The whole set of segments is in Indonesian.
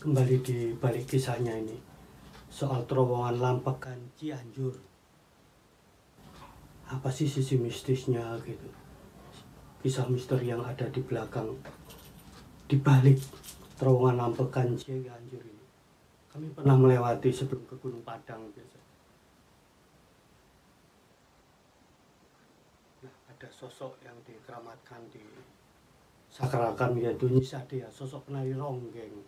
Kembali di balik kisahnya ini, soal terowongan Lampekan Cianjur. Apa sih sisi mistisnya gitu? Kisah misteri yang ada di belakang, di balik terowongan Lampekan Cianjur ini. Kami pernah melewati sebelum ke Gunung Padang biasa. Nah, ada sosok yang dikeramatkan, disakralkan, yaitu Nyi Sadia, sosok penari ronggeng.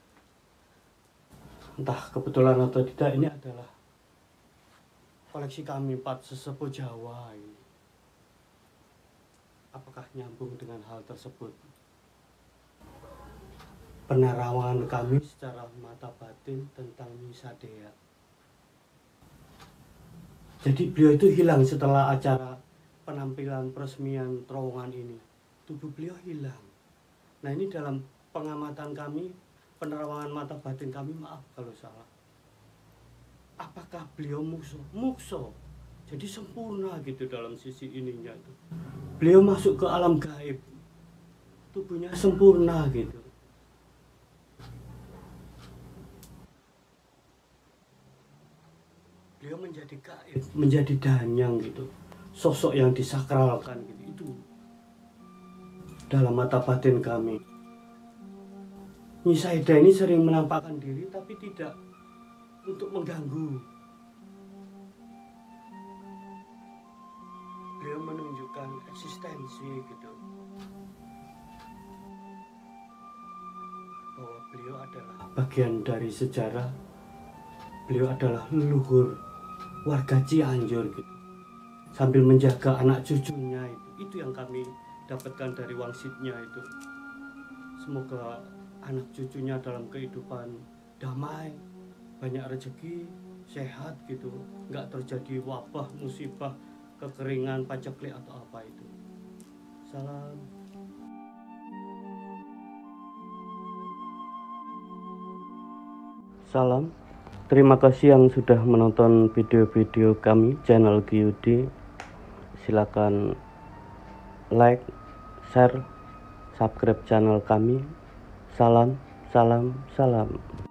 Entah kebetulan atau tidak, ini adalah koleksi kami 4 sesepuh Jawa ini. Apakah nyambung dengan hal tersebut? Penerawangan kami secara mata batin tentang Nyi Sadia. Jadi beliau itu hilang setelah acara penampilan peresmian terowongan ini. Tubuh beliau hilang. Nah, ini dalam pengamatan kami, penerawangan mata batin kami, maaf kalau salah. Apakah beliau mukso? Jadi sempurna gitu dalam sisi ininya itu. Beliau masuk ke alam gaib. Tubuhnya sempurna gitu. Beliau menjadi gaib, menjadi danyang gitu. Sosok yang disakralkan gitu. Itu dalam mata batin kami. Nyi Sadia ini sering menampakkan diri tapi tidak untuk mengganggu. Beliau menunjukkan eksistensi gitu, bahwa beliau adalah bagian dari sejarah. Beliau adalah leluhur warga Cianjur gitu, sambil menjaga anak cucunya itu yang kami dapatkan dari wangsitnya itu. Semoga anak cucunya dalam kehidupan damai, banyak rezeki, sehat gitu, nggak terjadi wabah, musibah, kekeringan, paceklik atau apa itu. Salam. Salam. Terima kasih yang sudah menonton video-video kami channel GUD. Silakan like, share, subscribe channel kami. Salam, salam, salam.